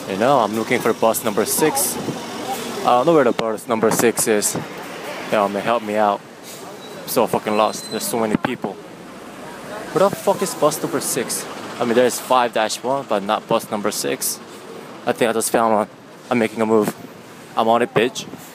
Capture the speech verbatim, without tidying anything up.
You know, I'm looking for bus number six. I don't know where the bus number six is. Yo, man, help me out. I'm so fucking lost. There's so many people. Where the fuck is bus number six? I mean, there's five dash one, but not bus number six. I think I just found one. I'm making a move. I'm on it, bitch.